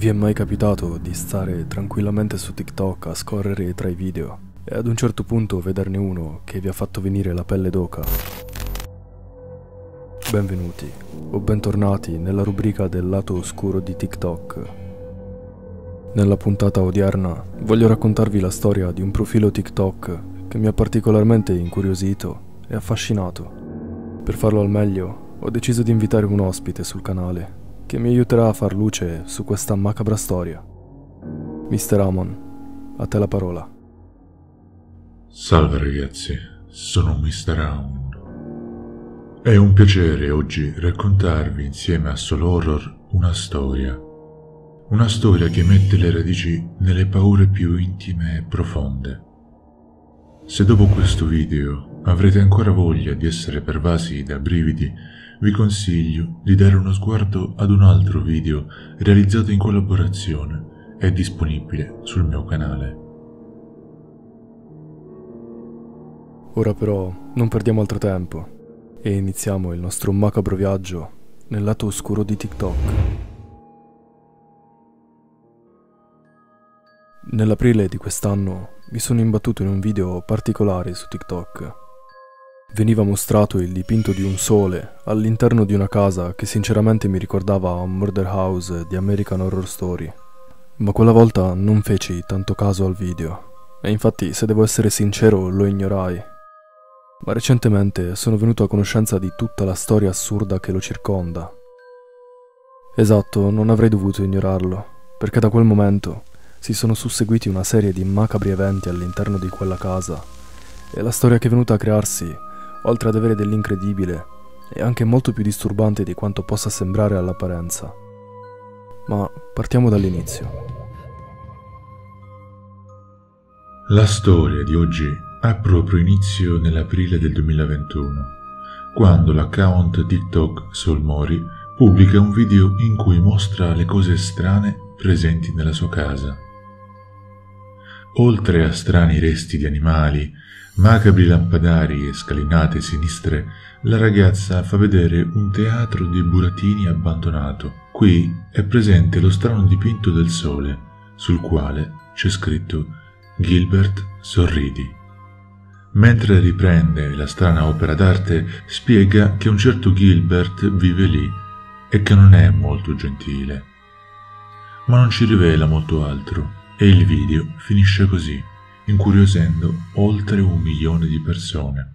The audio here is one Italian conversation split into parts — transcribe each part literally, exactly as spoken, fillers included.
Vi è mai capitato di stare tranquillamente su TikTok a scorrere tra i video e ad un certo punto vederne uno che vi ha fatto venire la pelle d'oca? Benvenuti o bentornati nella rubrica del lato oscuro di TikTok. Nella puntata odierna voglio raccontarvi la storia di un profilo TikTok che mi ha particolarmente incuriosito e affascinato. Per farlo al meglio ho deciso di invitare un ospite sul canale che mi aiuterà a far luce su questa macabra storia. mister Amon, a te la parola. Salve ragazzi, sono mister Amon. È un piacere oggi raccontarvi insieme a Solo Horror una storia. Una storia che mette le radici nelle paure più intime e profonde. Se dopo questo video avrete ancora voglia di essere pervasi da brividi, vi consiglio di dare uno sguardo ad un altro video realizzato in collaborazione e disponibile sul mio canale. Ora però non perdiamo altro tempo e iniziamo il nostro macabro viaggio nel lato oscuro di TikTok. Nell'aprile di quest'anno mi sono imbattuto in un video particolare su TikTok. Veniva mostrato il dipinto di un sole all'interno di una casa che sinceramente mi ricordava un murder house di American Horror Story. Ma quella volta non feci tanto caso al video, e infatti, se devo essere sincero, lo ignorai. Ma recentemente sono venuto a conoscenza di tutta la storia assurda che lo circonda. Esatto, non avrei dovuto ignorarlo, perché da quel momento si sono susseguiti una serie di macabri eventi all'interno di quella casa, e la storia che è venuta a crearsi, oltre ad avere dell'incredibile, è anche molto più disturbante di quanto possa sembrare all'apparenza. Ma partiamo dall'inizio. La storia di oggi ha proprio inizio nell'aprile del duemilaventuno, quando l'account TikTok Solmori pubblica un video in cui mostra le cose strane presenti nella sua casa. Oltre a strani resti di animali, macabri lampadari e scalinate sinistre, la ragazza fa vedere un teatro di burattini abbandonato. Qui è presente lo strano dipinto del sole, sul quale c'è scritto Gilbert sorridi. Mentre riprende la strana opera d'arte, spiega che un certo Gilbert vive lì e che non è molto gentile. Ma non ci rivela molto altro e il video finisce così, incuriosendo oltre un milione di persone.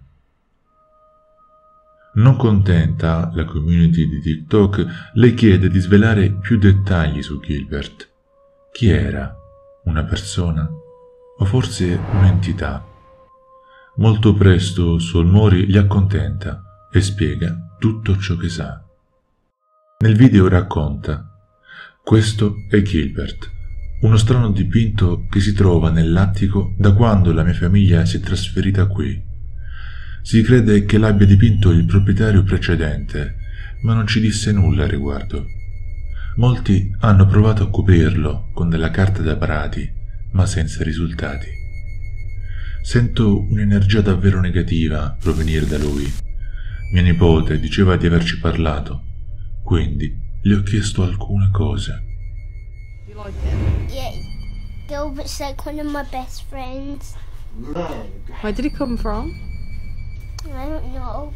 Non contenta la community di TikTok, le chiede di svelare più dettagli su Gilbert. Chi era? Una persona? O forse un'entità? Molto presto Solmori li accontenta e spiega tutto ciò che sa. Nel video racconta: questo è Gilbert, uno strano dipinto che si trova nell'attico da quando la mia famiglia si è trasferita qui. Si crede che l'abbia dipinto il proprietario precedente, ma non ci disse nulla al riguardo. Molti hanno provato a coprirlo con della carta da parati, ma senza risultati. Sento un'energia davvero negativa provenire da lui. Mia nipote diceva di averci parlato, quindi le ho chiesto alcune cose. Like him? Yeah, Gilbert's like one of my best friends. Where did he come from? I don't know.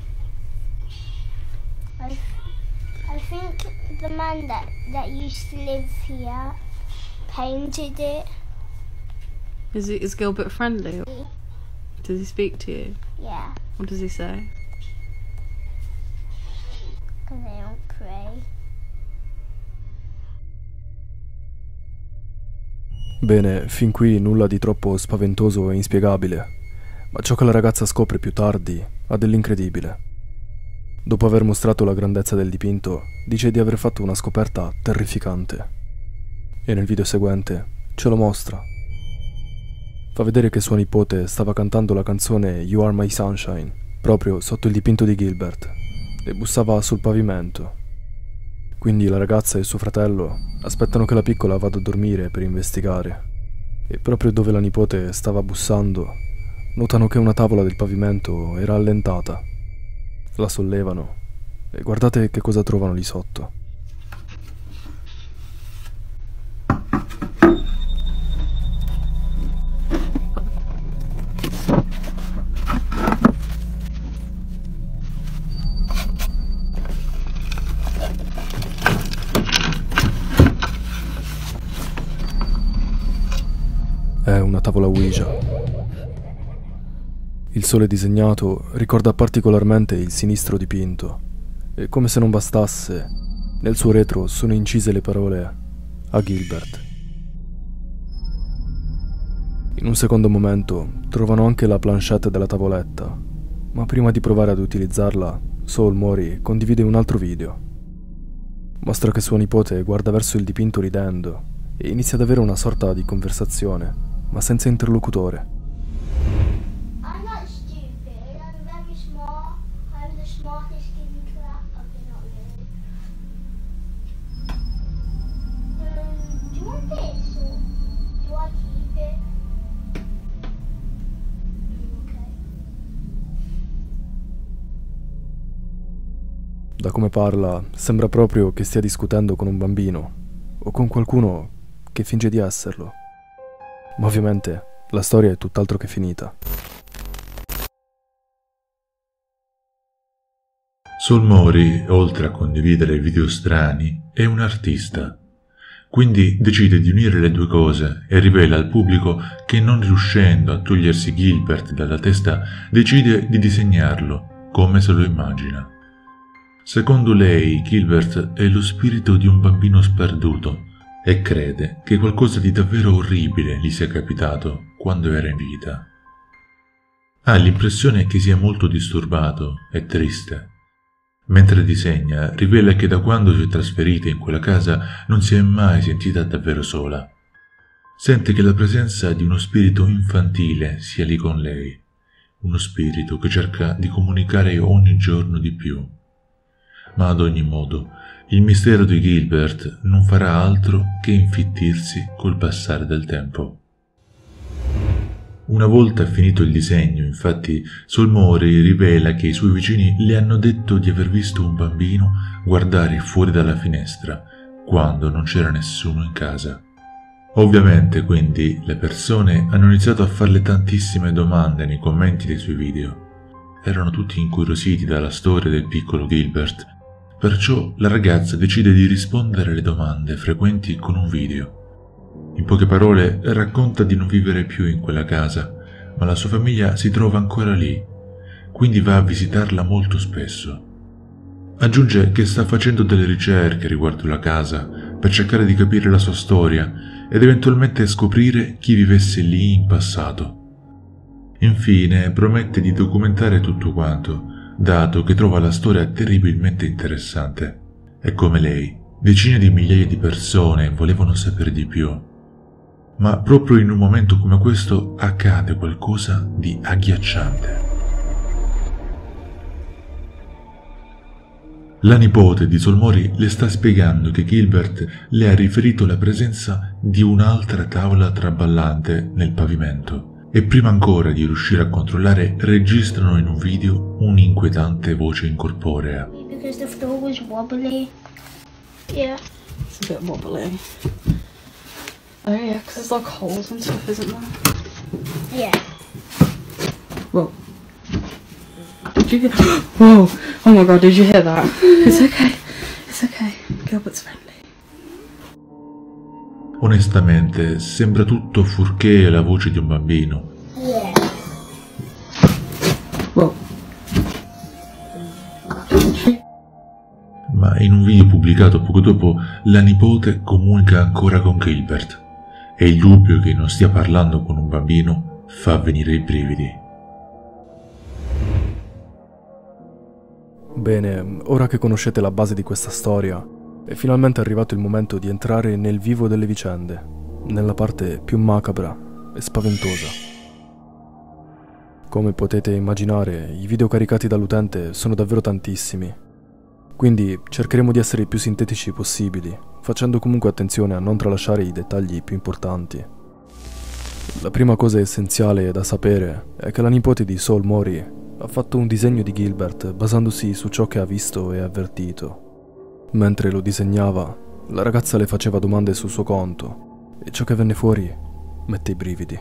I, I think the man that, that used to live here painted it. Is he, is Gilbert friendly? Does he speak to you? Yeah, What does he say? because I don't pray. Bene, fin qui nulla di troppo spaventoso e inspiegabile, ma ciò che la ragazza scopre più tardi ha dell'incredibile. Dopo aver mostrato la grandezza del dipinto, dice di aver fatto una scoperta terrificante. E nel video seguente ce lo mostra. Fa vedere che sua nipote stava cantando la canzone You Are My Sunshine, proprio sotto il dipinto di Gilbert, e bussava sul pavimento. Quindi la ragazza e suo fratello aspettano che la piccola vada a dormire per investigare. E proprio dove la nipote stava bussando, notano che una tavola del pavimento era allentata. La sollevano e guardate che cosa trovano lì sotto. tavola Ouija. Il sole disegnato ricorda particolarmente il sinistro dipinto e, come se non bastasse, nel suo retro sono incise le parole a Gilbert. In un secondo momento trovano anche la planchette della tavoletta, ma prima di provare ad utilizzarla, Saul Mori condivide un altro video. Mostra che sua nipote guarda verso il dipinto ridendo e inizia ad avere una sorta di conversazione, ma senza interlocutore. I'm not stupid, I'm very smart. I'm the smartest kid in class. Okay, not really. Um, do you want this or do I keep it? Okay. Da come parla, sembra proprio che stia discutendo con un bambino o con qualcuno che finge di esserlo. Ma ovviamente la storia è tutt'altro che finita. Saul Mori, oltre a condividere video strani, è un artista. Quindi decide di unire le due cose e rivela al pubblico che, non riuscendo a togliersi Gilbert dalla testa, decide di disegnarlo come se lo immagina. Secondo lei, Gilbert è lo spirito di un bambino sperduto e crede che qualcosa di davvero orribile gli sia capitato quando era in vita. Ha l'impressione che sia molto disturbato e triste. Mentre disegna, rivela che da quando si è trasferita in quella casa non si è mai sentita davvero sola. Sente che la presenza di uno spirito infantile sia lì con lei, uno spirito che cerca di comunicare ogni giorno di più. Ma ad ogni modo, il mistero di Gilbert non farà altro che infittirsi col passare del tempo. Una volta finito il disegno, infatti, Saul Mori rivela che i suoi vicini le hanno detto di aver visto un bambino guardare fuori dalla finestra quando non c'era nessuno in casa. Ovviamente, quindi, le persone hanno iniziato a farle tantissime domande nei commenti dei suoi video. Erano tutti incuriositi dalla storia del piccolo Gilbert. Perciò la ragazza decide di rispondere alle domande frequenti con un video. In poche parole racconta di non vivere più in quella casa, ma la sua famiglia si trova ancora lì, quindi va a visitarla molto spesso. Aggiunge che sta facendo delle ricerche riguardo la casa per cercare di capire la sua storia ed eventualmente scoprire chi vivesse lì in passato. Infine promette di documentare tutto quanto, dato che trova la storia terribilmente interessante. E come lei, decine di migliaia di persone volevano sapere di più. Ma proprio in un momento come questo accade qualcosa di agghiacciante. La nipote di Saul Mori le sta spiegando che Gilbert le ha riferito la presenza di un'altra tavola traballante nel pavimento. E prima ancora di riuscire a controllare, registrano in un video un'inquietante voce incorporea. Because the floor was wobbly. Yeah. It's a bit wobbly. Oh yeah, because there's like holes and stuff, isn't there? Yeah. Whoa. Did you hear? Whoa! Oh my god, did you hear that? It's okay. It's okay. Gilbert's friendly. Onestamente, sembra tutto fuorché la voce di un bambino. Yeah. Whoa. Ma in un video pubblicato poco dopo, la nipote comunica ancora con Gilbert e il dubbio che non stia parlando con un bambino fa venire i brividi. Bene, ora che conoscete la base di questa storia, è finalmente arrivato il momento di entrare nel vivo delle vicende, nella parte più macabra e spaventosa. Come potete immaginare, i video caricati dall'utente sono davvero tantissimi, quindi cercheremo di essere i più sintetici possibili, facendo comunque attenzione a non tralasciare i dettagli più importanti. La prima cosa essenziale da sapere è che la nipote di Saul Mori ha fatto un disegno di Gilbert basandosi su ciò che ha visto e avvertito. Mentre lo disegnava, la ragazza le faceva domande sul suo conto e ciò che venne fuori mette i brividi.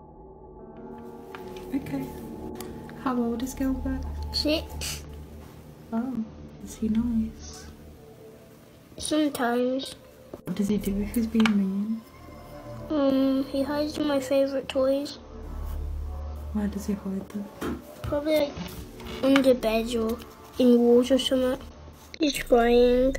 Okay. How old is Gilbert? Six. Oh, is he nice? Sometimes. What does he do if he's being mean? Um, he hides my favourite toys. Where does he hide them? Probably like under beds or in walls or something. He's crying.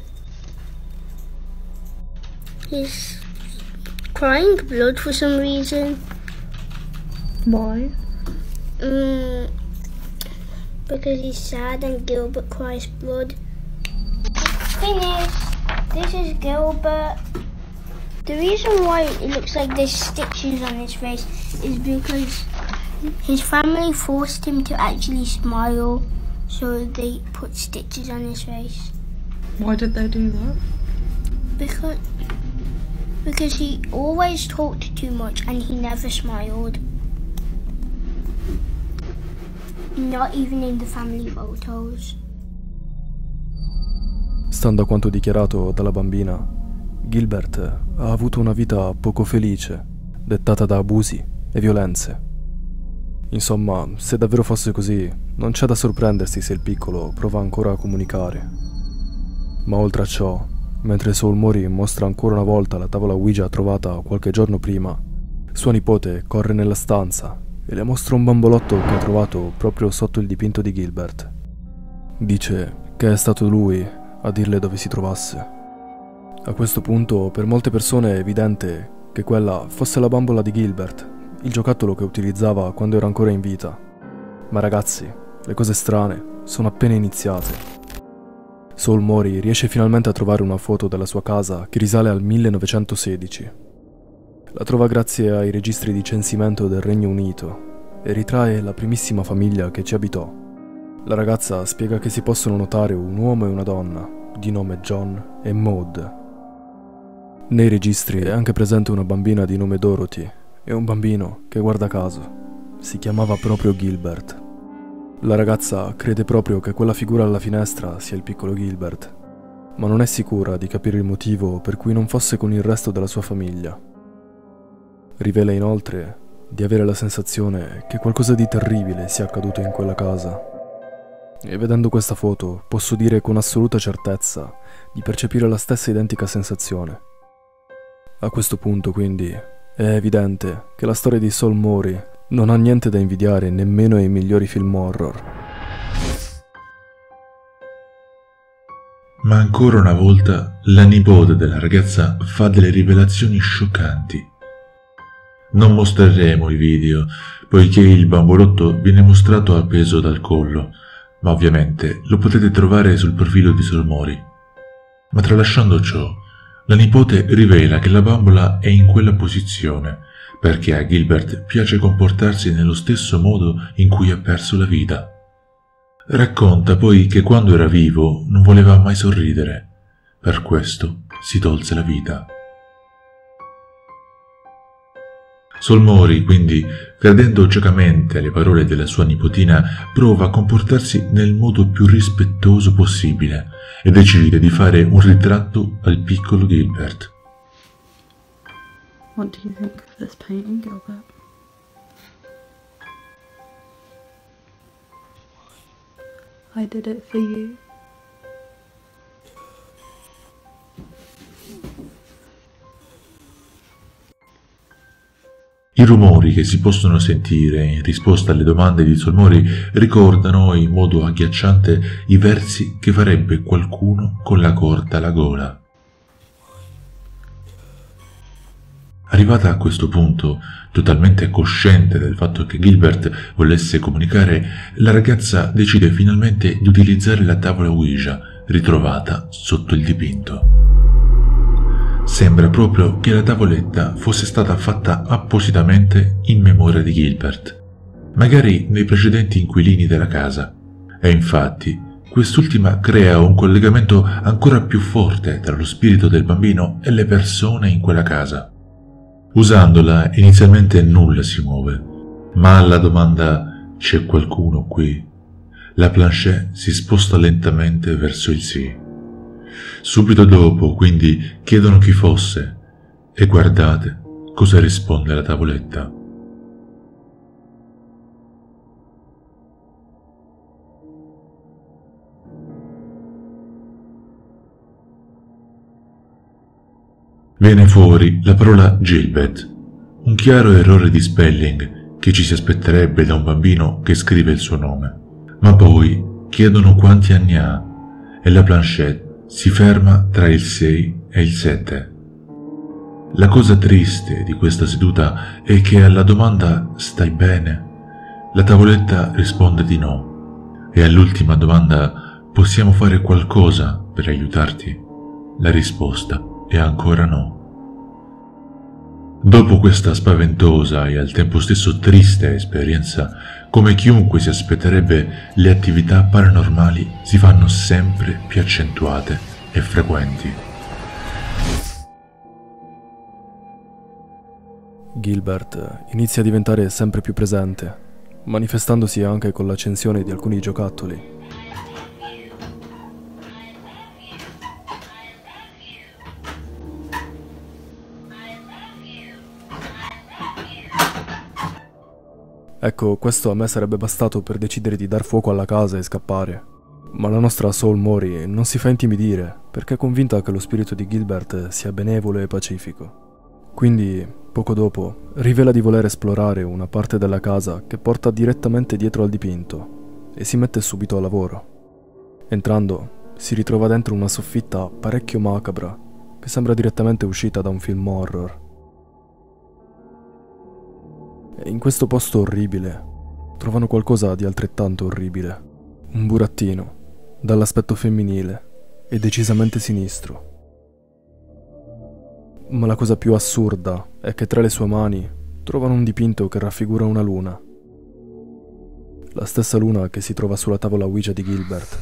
He's crying blood for some reason. Why? Um, because he's sad and Gilbert cries blood. Finished. This is Gilbert. The reason why it looks like there's stitches on his face is because his family forced him to actually smile, so they put stitches on his face. Why did they do that? Because because he always talked too much and he never smiled. Not even in the family photos. Stando a quanto dichiarato dalla bambina, Gilbert ha avuto una vita poco felice, dettata da abusi e violenze. Insomma, se davvero fosse così, non c'è da sorprendersi se il piccolo prova ancora a comunicare. Ma oltre a ciò, mentre Saul Mori mostra ancora una volta la tavola Ouija trovata qualche giorno prima, sua nipote corre nella stanza e le mostra un bambolotto che ha trovato proprio sotto il dipinto di Gilbert. Dice che è stato lui a dirle dove si trovasse. A questo punto per molte persone è evidente che quella fosse la bambola di Gilbert, il giocattolo che utilizzava quando era ancora in vita. Ma ragazzi, le cose strane sono appena iniziate. Saul Mori riesce finalmente a trovare una foto della sua casa che risale al millenovecentosedici. La trova grazie ai registri di censimento del Regno Unito e ritrae la primissima famiglia che ci abitò. La ragazza spiega che si possono notare un uomo e una donna, di nome John e Maud. Nei registri è anche presente una bambina di nome Dorothy e un bambino che, guarda caso, si chiamava proprio Gilbert. La ragazza crede proprio che quella figura alla finestra sia il piccolo Gilbert, ma non è sicura di capire il motivo per cui non fosse con il resto della sua famiglia. Rivela inoltre di avere la sensazione che qualcosa di terribile sia accaduto in quella casa. E vedendo questa foto posso dire con assoluta certezza di percepire la stessa identica sensazione. A questo punto, quindi, è evidente che la storia di Saul Mori non ha niente da invidiare nemmeno ai migliori film horror. Ma ancora una volta la nipote della ragazza fa delle rivelazioni scioccanti. Non mostreremo i video, poiché il bambolotto viene mostrato appeso dal collo, ma ovviamente lo potete trovare sul profilo di Saul Mori. Ma tralasciando ciò, la nipote rivela che la bambola è in quella posizione perché a Gilbert piace comportarsi nello stesso modo in cui ha perso la vita. Racconta poi che quando era vivo non voleva mai sorridere, per questo si tolse la vita. Saul Mori, quindi, credendo ciecamente alle parole della sua nipotina, prova a comportarsi nel modo più rispettoso possibile e decide di fare un ritratto al piccolo Gilbert. What do you think of this painting, Gilbert? I did it for you. I rumori che si possono sentire in risposta alle domande di Saul Mori ricordano in modo agghiacciante i versi che farebbe qualcuno con la corda alla gola. Arrivata a questo punto, totalmente cosciente del fatto che Gilbert volesse comunicare, la ragazza decide finalmente di utilizzare la tavola Ouija ritrovata sotto il dipinto. Sembra proprio che la tavoletta fosse stata fatta appositamente in memoria di Gilbert, magari nei precedenti inquilini della casa, e infatti quest'ultima crea un collegamento ancora più forte tra lo spirito del bambino e le persone in quella casa. Usandola inizialmente nulla si muove, ma alla domanda «C'è qualcuno qui?» la planchette si sposta lentamente verso il sì. Subito dopo, quindi, chiedono chi fosse e guardate cosa risponde la tavoletta. Viene fuori la parola Gilbert, Un chiaro errore di spelling che ci si aspetterebbe da un bambino che scrive il suo nome. Ma poi chiedono quanti anni ha e la planchette si ferma tra il sei e il sette. La cosa triste di questa seduta è che alla domanda "stai bene?" la tavoletta risponde di no, e all'ultima domanda "possiamo fare qualcosa per aiutarti?" la risposta è ancora no. Dopo questa spaventosa e al tempo stesso triste esperienza, come chiunque si aspetterebbe, le attività paranormali si fanno sempre più accentuate e frequenti. Gilbert inizia a diventare sempre più presente, manifestandosi anche con l'accensione di alcuni giocattoli. Ecco, questo a me sarebbe bastato per decidere di dar fuoco alla casa e scappare. Ma la nostra Soul Mori non si fa intimidire, perché è convinta che lo spirito di Gilbert sia benevolo e pacifico. Quindi, poco dopo, rivela di voler esplorare una parte della casa che porta direttamente dietro al dipinto e si mette subito al lavoro. Entrando, si ritrova dentro una soffitta parecchio macabra che sembra direttamente uscita da un film horror. E in questo posto orribile trovano qualcosa di altrettanto orribile. Un burattino, dall'aspetto femminile e decisamente sinistro. Ma la cosa più assurda è che tra le sue mani trovano un dipinto che raffigura una luna. La stessa luna che si trova sulla tavola Ouija di Gilbert.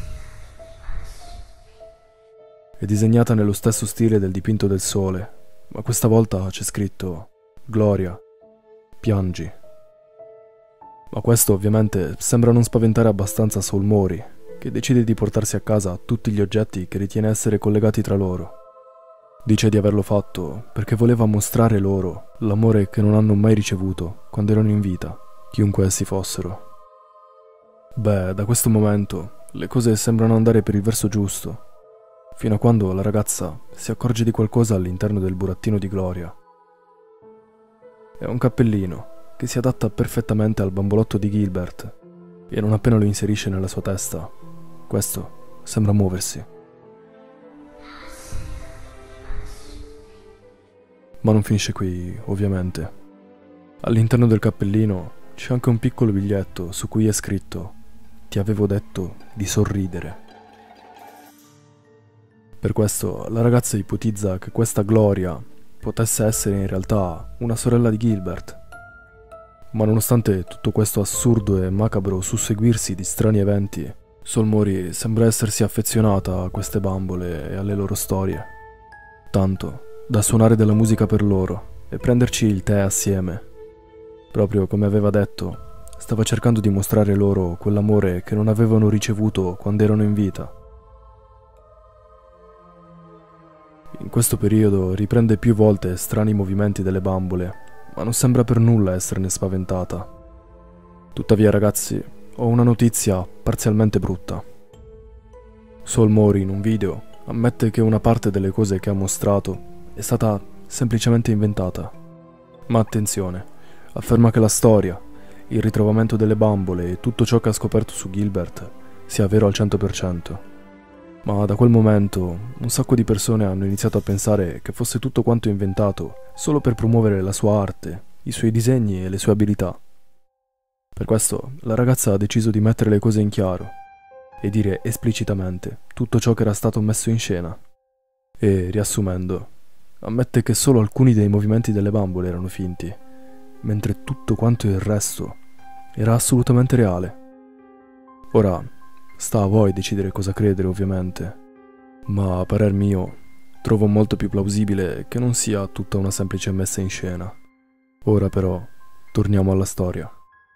È disegnata nello stesso stile del dipinto del sole, ma questa volta c'è scritto Gloria, piangi. Ma questo ovviamente sembra non spaventare abbastanza Soul Mori, che decide di portarsi a casa tutti gli oggetti che ritiene essere collegati tra loro. Dice di averlo fatto perché voleva mostrare loro l'amore che non hanno mai ricevuto quando erano in vita, chiunque essi fossero. Beh, da questo momento le cose sembrano andare per il verso giusto, fino a quando la ragazza si accorge di qualcosa all'interno del burattino di Gloria. È un cappellino che si adatta perfettamente al bambolotto di Gilbert e non appena lo inserisce nella sua testa, questo sembra muoversi. Ma non finisce qui, ovviamente. All'interno del cappellino c'è anche un piccolo biglietto su cui è scritto "Ti avevo detto di sorridere". Per questo la ragazza ipotizza che questa Gloria potesse essere in realtà una sorella di Gilbert. Ma nonostante tutto questo assurdo e macabro susseguirsi di strani eventi, Soul Mori sembra essersi affezionata a queste bambole e alle loro storie. Tanto da suonare della musica per loro e prenderci il tè assieme. Proprio come aveva detto, stava cercando di mostrare loro quell'amore che non avevano ricevuto quando erano in vita. In questo periodo riprende più volte strani movimenti delle bambole, ma non sembra per nulla esserne spaventata. Tuttavia, ragazzi, ho una notizia parzialmente brutta. Soul Mori in un video ammette che una parte delle cose che ha mostrato è stata semplicemente inventata. Ma attenzione, afferma che la storia, il ritrovamento delle bambole e tutto ciò che ha scoperto su Gilbert sia vero al cento per cento. Ma da quel momento un sacco di persone hanno iniziato a pensare che fosse tutto quanto inventato solo per promuovere la sua arte, i suoi disegni e le sue abilità. Per questo la ragazza ha deciso di mettere le cose in chiaro e dire esplicitamente tutto ciò che era stato messo in scena. E, riassumendo, ammette che solo alcuni dei movimenti delle bambole erano finti, mentre tutto quanto il resto era assolutamente reale. Ora, sta a voi decidere cosa credere, ovviamente, ma a parer mio trovo molto più plausibile che non sia tutta una semplice messa in scena. Ora però torniamo alla storia.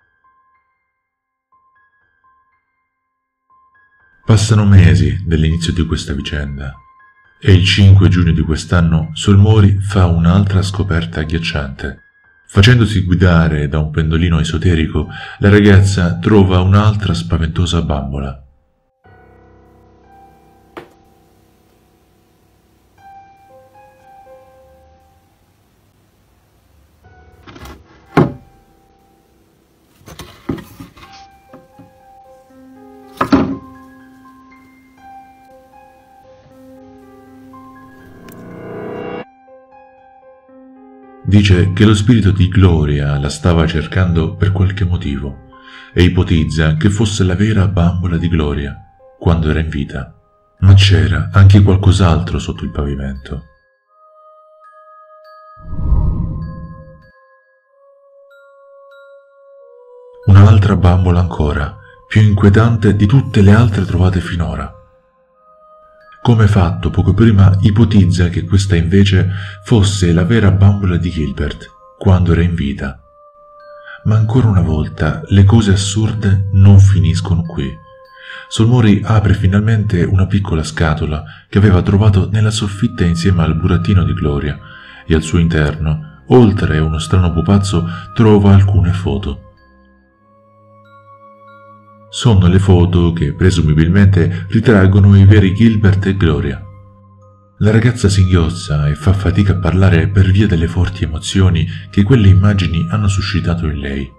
Passano mesi dall'inizio di questa vicenda e il cinque giugno di quest'anno Soul Mori fa un'altra scoperta agghiacciante. Facendosi guidare da un pendolino esoterico, la ragazza trova un'altra spaventosa bambola. Dice che lo spirito di Gloria la stava cercando per qualche motivo e ipotizza che fosse la vera bambola di Gloria quando era in vita. Ma c'era anche qualcos'altro sotto il pavimento. Un'altra bambola ancora, più inquietante di tutte le altre trovate finora. Come fatto poco prima, ipotizza che questa invece fosse la vera bambola di Gilbert quando era in vita. Ma ancora una volta le cose assurde non finiscono qui. Solmori apre finalmente una piccola scatola che aveva trovato nella soffitta insieme al burattino di Gloria e al suo interno, oltre a uno strano pupazzo, trova alcune foto. Sono le foto che presumibilmente ritraggono i veri Gilbert e Gloria. La ragazza singhiozza e fa fatica a parlare per via delle forti emozioni che quelle immagini hanno suscitato in lei.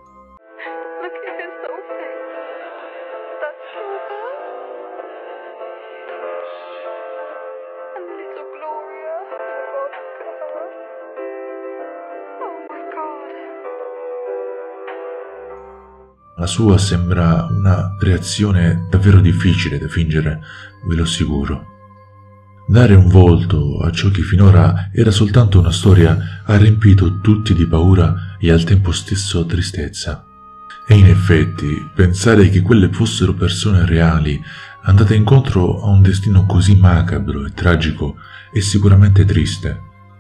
La sua sembra una reazione davvero difficile da fingere, ve lo assicuro. Dare un volto a ciò che finora era soltanto una storia ha riempito tutti di paura e al tempo stesso tristezza. E in effetti, pensare che quelle fossero persone reali, andate incontro a un destino così macabro e tragico, è sicuramente triste.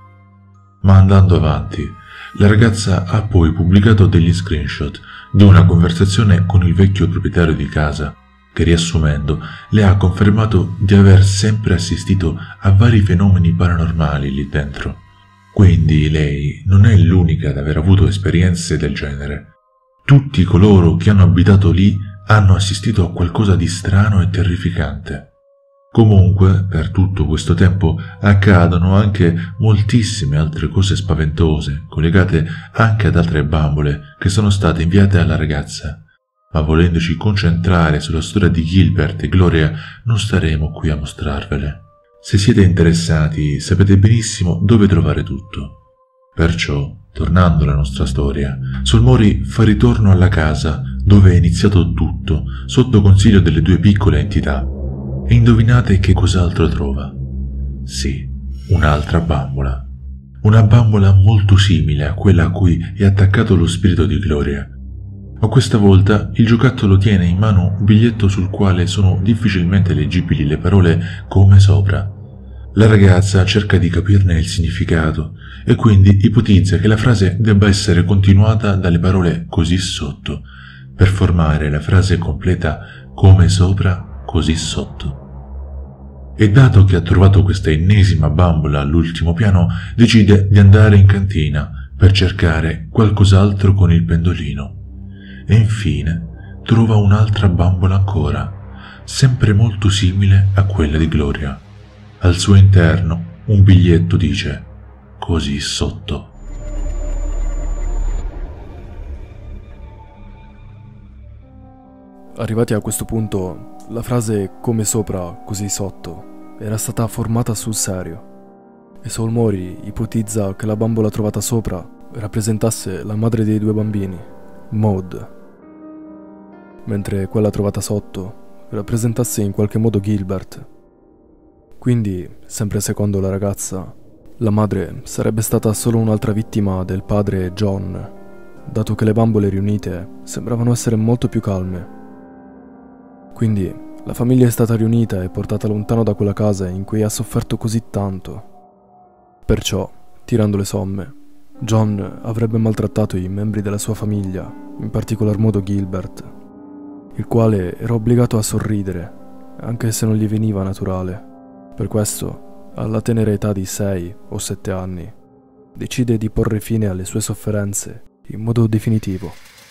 Ma andando avanti, la ragazza ha poi pubblicato degli screenshot di una conversazione con il vecchio proprietario di casa, che riassumendo le ha confermato di aver sempre assistito a vari fenomeni paranormali lì dentro. Quindi lei non è l'unica ad aver avuto esperienze del genere. Tutti coloro che hanno abitato lì hanno assistito a qualcosa di strano e terrificante. Comunque, per tutto questo tempo accadono anche moltissime altre cose spaventose, collegate anche ad altre bambole che sono state inviate alla ragazza. Ma volendoci concentrare sulla storia di Gilbert e Gloria, non staremo qui a mostrarvele. Se siete interessati, sapete benissimo dove trovare tutto. Perciò, tornando alla nostra storia, Solmori fa ritorno alla casa dove è iniziato tutto, sotto consiglio delle due piccole entità. E indovinate che cos'altro trova? Sì, un'altra bambola. Una bambola molto simile a quella a cui è attaccato lo spirito di Gloria. Ma questa volta il giocattolo tiene in mano un biglietto sul quale sono difficilmente leggibili le parole "come sopra". La ragazza cerca di capirne il significato e quindi ipotizza che la frase debba essere continuata dalle parole "così sotto", per formare la frase completa "come sopra, così sotto". E dato che ha trovato questa ennesima bambola all'ultimo piano, decide di andare in cantina per cercare qualcos'altro con il pendolino. E infine trova un'altra bambola ancora, sempre molto simile a quella di Gloria. Al suo interno un biglietto dice "così sotto". Arrivati a questo punto, la frase "come sopra, così sotto" era stata formata sul serio, e Solmori ipotizza che la bambola trovata sopra rappresentasse la madre dei due bambini, Maud, mentre quella trovata sotto rappresentasse in qualche modo Gilbert. Quindi, sempre secondo la ragazza, la madre sarebbe stata solo un'altra vittima del padre John, dato che le bambole riunite sembravano essere molto più calme. Quindi la famiglia è stata riunita e portata lontano da quella casa in cui ha sofferto così tanto. Perciò, tirando le somme, John avrebbe maltrattato i membri della sua famiglia, in particolar modo Gilbert, il quale era obbligato a sorridere, anche se non gli veniva naturale. Per questo, alla tenera età di sei o sette anni, decide di porre fine alle sue sofferenze in modo definitivo.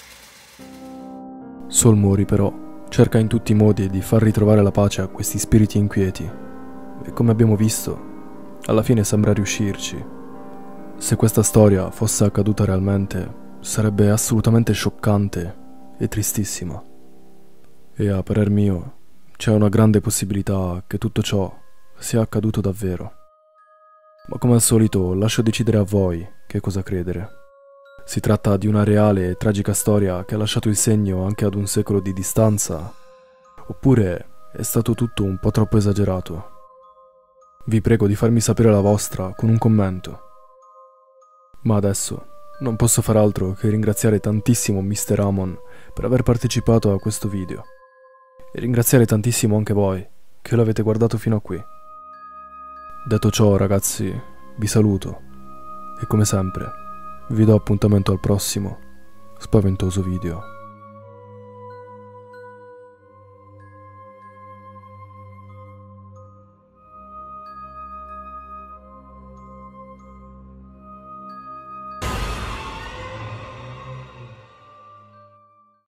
Solmori, però, cerca in tutti i modi di far ritrovare la pace a questi spiriti inquieti, e come abbiamo visto, alla fine sembra riuscirci. Se questa storia fosse accaduta realmente, sarebbe assolutamente scioccante e tristissima. E a parer mio, c'è una grande possibilità che tutto ciò sia accaduto davvero. Ma come al solito lascio decidere a voi che cosa credere. Si tratta di una reale e tragica storia che ha lasciato il segno anche ad un secolo di distanza, oppure è stato tutto un po' troppo esagerato? Vi prego di farmi sapere la vostra con un commento. Ma adesso non posso far altro che ringraziare tantissimo mister Amon per aver partecipato a questo video e ringraziare tantissimo anche voi che lo avete guardato fino a qui. Detto ciò, ragazzi, vi saluto e come sempre vi do appuntamento al prossimo spaventoso video.